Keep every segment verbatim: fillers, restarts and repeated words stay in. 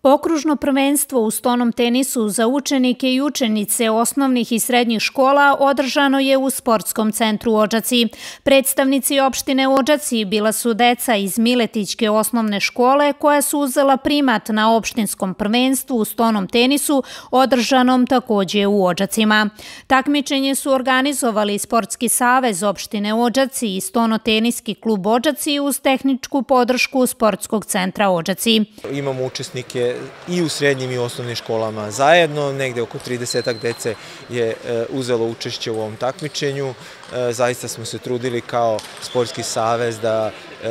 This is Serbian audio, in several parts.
Okružno prvenstvo u stonom tenisu za učenike i učenice osnovnih i srednjih škola održano je u Sportskom centru Odžaci. Predstavnici opštine Odžaci bila su deca iz Miletićke osnovne škole koja su uzela primat na opštinskom prvenstvu u stonom tenisu održanom takođe u Odžacima. Takmičenje su organizovali Sportski savez opštine Odžaci i Stono-teniski klub Odžaci uz tehničku podršku Sportskog centra Odžaci. Imamo učesnike i u srednjim i osnovnim školama zajedno, negde oko tridesetak dece je uzelo učešće u ovom takmičenju. Zaista smo se trudili kao Sportski savez da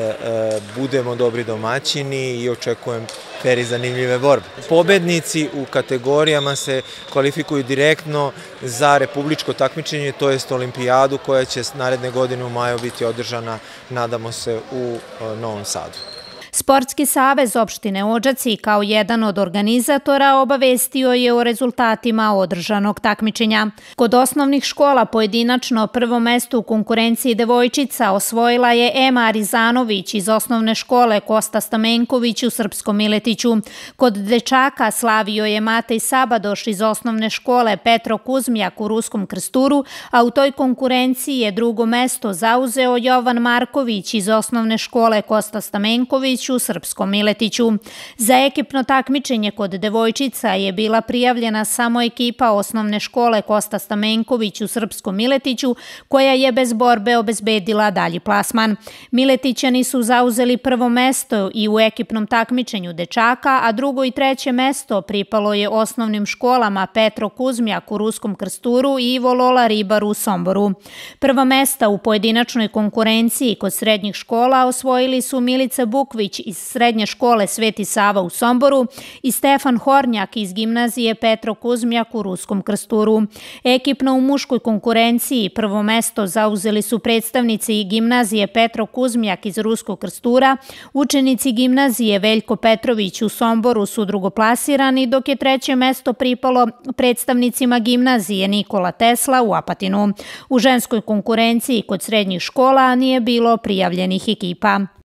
budemo dobri domaćini i očekujem fer i zanimljive borbe. Pobednici u kategorijama se kvalifikuju direktno za republičko takmičenje, to jest olimpijadu koja će naredne godine u maju biti održana, nadamo se, u Novom Sadu. Sportski savez opštine Odžaci kao jedan od organizatora obavestio je o rezultatima održanog takmičenja. Kod osnovnih škola pojedinačno prvo mesto u konkurenciji devojčica osvojila je Ema Arizanović iz osnovne škole Kosta Stamenković u Srpskom Miletiću. Kod dečaka slavio je Matej Sabadoš iz osnovne škole Petro Kuzmijak u Ruskom Krsturu, a u toj konkurenciji je drugo mesto zauzeo Jovan Marković iz osnovne škole Kosta Stamenković u Srpskom Miletiću. Za ekipno takmičenje kod devojčica je bila prijavljena samo ekipa osnovne škole Kosta Stamenković u Srpskom Miletiću, koja je bez borbe obezbedila dalji plasman. Miletićani su zauzeli prvo mesto i u ekipnom takmičenju dečaka, a drugo i treće mesto pripalo je osnovnim školama Petro Kuzmijak u Ruskom Krsturu i Ivo Lola Ribar u Somboru. Prva mesta u pojedinačnoj konkurenciji kod srednjih škola osvojili su Milica Bukvić iz srednje škole Sveti Sava u Somboru i Stefan Hornjak iz gimnazije Petro Kuzmijak u Ruskom Krsturu. Ekipno u muškoj konkurenciji prvo mesto zauzeli su predstavnici gimnazije Petro Kuzmijak iz Ruskog Krstura, učenici gimnazije Veljko Petrović u Somboru su drugoplasirani, dok je treće mesto pripalo predstavnicima gimnazije Nikola Tesla u Apatinu. U ženskoj konkurenciji kod srednjih škola nije bilo prijavljenih ekipa.